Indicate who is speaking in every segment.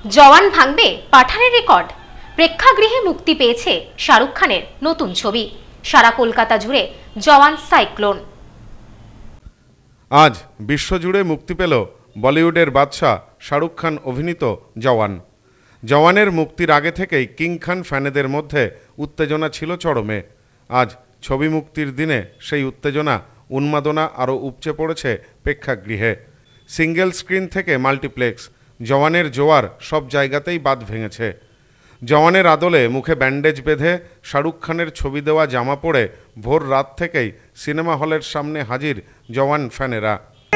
Speaker 1: জওয়ান ভাঙবে পাঠানের রেকর্ড। প্রেক্ষাগৃহে মুক্তি পেয়েছে শাহরুখ খানের নতুন ছবি। সারা কলকাতা জুড়ে জওয়ান সাইক্লোন।
Speaker 2: আজ বিশ্বজুড়ে মুক্তি পেল বলিউডের বাদশাহ শাহরুখ খান অভিনীত জওয়ান। জওয়ানের মুক্তির আগে থেকেই কিং খান ফ্যানেদের মধ্যে উত্তেজনা ছিল চরমে। আজ ছবি মুক্তির দিনে সেই উত্তেজনা উন্মাদনা আরও উপচে পড়েছে প্রেক্ষাগৃহে। সিঙ্গেল স্ক্রিন থেকে মাল্টিপ্লেক্স, জওয়ানের জোয়ার সব জায়গাতেই বাঁধ ভেঙেছে। জওয়ানের আদলে মুখে ব্যান্ডেজ বেঁধে শাহরুখ খানের ছবি দেওয়া জামা পরে ভোর রাত থেকেই সিনেমা হলের সামনে হাজির জওয়ান ফ্যানেরা।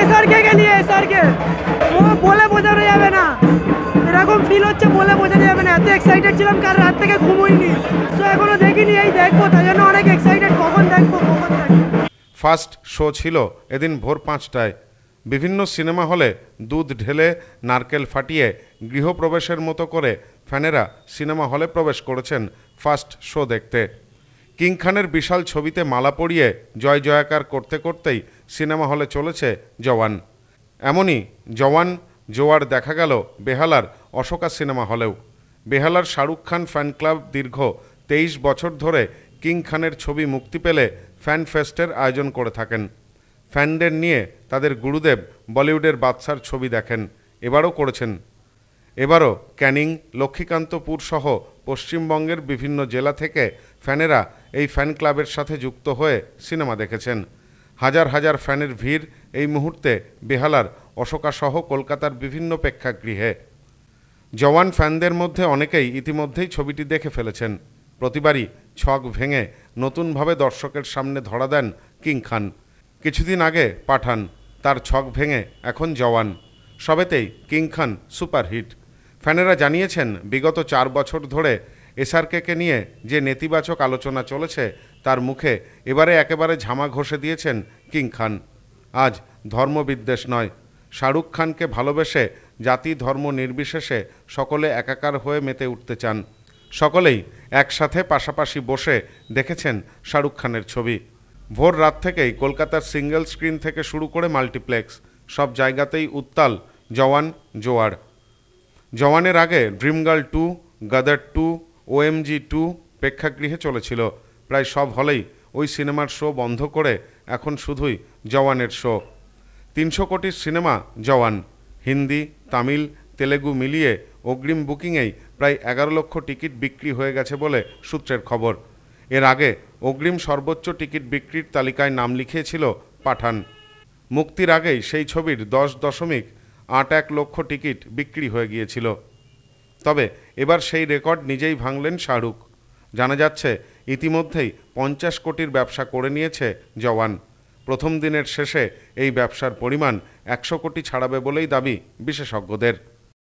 Speaker 3: বলে বোঝানো যাবে না, এরকম ফিল হচ্ছে বলে বোঝানো যাবে না। এত এক্সাইটেড ছিলাম, কাল রাত থেকে ঘুমোইনি, তো এখনো দেখিনি, এই দেখবো, তাই জন্য অনেক এক্সাইটেড। কখন দেখবো।
Speaker 2: ফার্স্ট শো ছিল এদিন ভোর 5টায়। বিভিন্ন সিনেমা হলে দুধ ঢেলে নারকেল ফাটিয়ে গৃহপ্রবেশের মতো করে ফ্যানেরা সিনেমা হলে প্রবেশ করেছেন ফার্স্ট শো দেখতে। কিং খানের বিশাল ছবিতে মালা পরিয়ে জয় জয়াকার করতে করতেই সিনেমা হলে চলেছে জওয়ান। এমনই জওয়ান জোয়ার দেখা গেল বেহালার অশোকা সিনেমা হলেও। বেহালার শাহরুখ খান ফ্যান ক্লাব দীর্ঘ 23 বছর ধরে কিং খানের ছবি মুক্তি পেলে ফ্যান ফেস্টের আয়োজন করে থাকেন। ফ্যানদের নিয়ে তাদের গুরুদেব বলিউডের বাদশার ছবি দেখেন, এবারও করেছেন। এবারও ক্যানিং, লক্ষ্মীকান্তপুর সহ পশ্চিমবঙ্গের বিভিন্ন জেলা থেকে ফ্যানেরা এই ফ্যান ক্লাবের সাথে যুক্ত হয়ে সিনেমা দেখেছেন। হাজার হাজার ফ্যানের ভিড় এই মুহূর্তে বেহালার অশোকা সহ কলকাতার বিভিন্ন প্রেক্ষাগৃহে। জওয়ান ফ্যানদের মধ্যে অনেকেই ইতিমধ্যেই ছবিটি দেখে ফেলেছেন। প্রতিবারই ছক ভেঙে নতুনভাবে দর্শকের সামনে ধরা দেন কিং খান। কিছুদিন আগে পাঠান, তার ছক ভেঙে এখন জওয়ান, সবেতেই কিং খান সুপারহিট। ফ্যানেরা জানিয়েছেন বিগত 4 বছর ধরে এসআরকে নিয়ে যে নেতিবাচক আলোচনা চলেছে তার মুখে এবারে একেবারে ঝামা ঘষে দিয়েছেন কিং খান। আজ ধর্মবিদ্বেষ নয়, শাহরুখ খানকে ভালোবেসে জাতি ধর্ম নির্বিশেষে সকলে একাকার হয়ে মেতে উঠতে চান। সকলেই একসাথে পাশাপাশি বসে দেখেছেন শাহরুখ খানের ছবি। ভোর রাত থেকেই কলকাতার সিঙ্গেল স্ক্রিন থেকে শুরু করে মাল্টিপ্লেক্স সব জায়গাতেই উত্তাল জওয়ান জোয়ার। জওয়ানের আগে ড্রিমগার্ল 2, গাদার 2, OMG 2 প্রেক্ষাগৃহে চলেছিল। প্রায় সব হলেই ওই সিনেমার শো বন্ধ করে এখন শুধুই জওয়ানের শো। 300 কোটির সিনেমা জওয়ান। হিন্দি, তামিল, তেলেগু মিলিয়ে অগ্রিম বুকিংয়েই প্রায় 11 লক্ষ টিকিট বিক্রি হয়ে গেছে বলে সূত্রের খবর। এর আগে অগ্রিম সর্বোচ্চ টিকিট বিক্রির তালিকায় নাম লিখিয়েছিল পাঠান। মুক্তির আগেই সেই ছবির 10.81 লক্ষ টিকিট বিক্রি হয়ে গিয়েছিল। তবে এবার সেই রেকর্ড নিজেই ভাঙলেন শাহরুখ। জানা যাচ্ছে ইতিমধ্যেই 50 কোটির ব্যবসা করে নিয়েছে জওয়ান। প্রথম দিনের শেষে এই ব্যবসার পরিমাণ 100 কোটি ছাড়াবে বলেই দাবি বিশেষজ্ঞদের।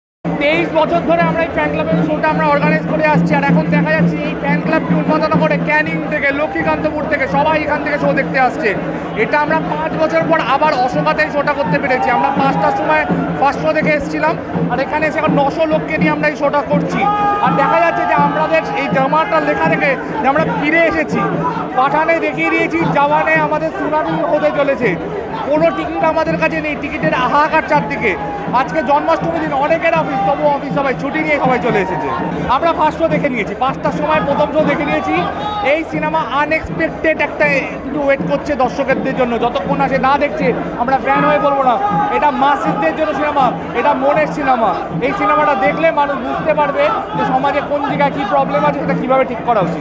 Speaker 4: 23 বছর ধরে আমরা এই ফ্যান ক্লাবের শোটা আমরা অর্গানাইজ করে আসছি, আর এখন দেখা যাচ্ছে এই ফ্যান ক্লাবকে উন্মোদনা করে ক্যানিং থেকে, লক্ষ্মীকান্তপুর থেকে সবাই এখান থেকে শো দেখতে আসছে। এটা আমরা 5 বছর পর আবার অশোকাতেই শোটা করতে পেরেছি। আমরা 5টার সময় ফার্স্ট শো দেখে এসেছিলাম, আর এখানে এসে এখন 900 লোককে নিয়ে আমরা এই শোটা করছি। আর দেখা যাচ্ছে যে আমাদের এই জামাটা লেখা দেখে যে আমরা ফিরে এসেছি। পাঠানে দেখিয়ে দিয়েছি, জওয়ানে আমাদের সুনামি হতে চলেছে। কোনো টিকিট আমাদের কাছে নেই, টিকিটের হাহাকার চারদিকে। আজকে জন্মাষ্টমীর দিন অনেকের অফিস, তবু অফিস সবাই ছুটি নিয়ে সবাই চলে এসেছে। আমরা ফার্স্ট শো দেখে নিয়েছি, 5টার সময় প্রথম শো দেখে নিয়েছি। এই সিনেমা আনএক্সপেক্টেড একটা একটু ওয়েট করছে দর্শকদের জন্য। যতক্ষণ আসে না দেখছে আমরা ফ্যান হয়ে বলবো না। এটা মাসিসদের জন্য সিনেমা, এটা মনের সিনেমা। এই সিনেমাটা দেখলে মানুষ বুঝতে পারবে যে সমাজে কোন জায়গায় কী প্রবলেম আছে, সেটা কীভাবে ঠিক করা উচিত।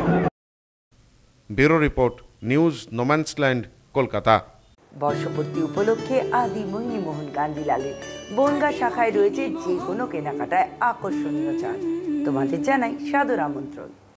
Speaker 2: Bureau report, news no man's land, Kolkata.
Speaker 5: বর্ষপূর্তি উপলক্ষে আদি মোহন কান্দিলালের বনগাঁ শাখায় রয়েছে যে কোনো কেনাকাটায় আকর্ষণীয় ছাড়। তোমাদের জানাই সাদর আমন্ত্রণ।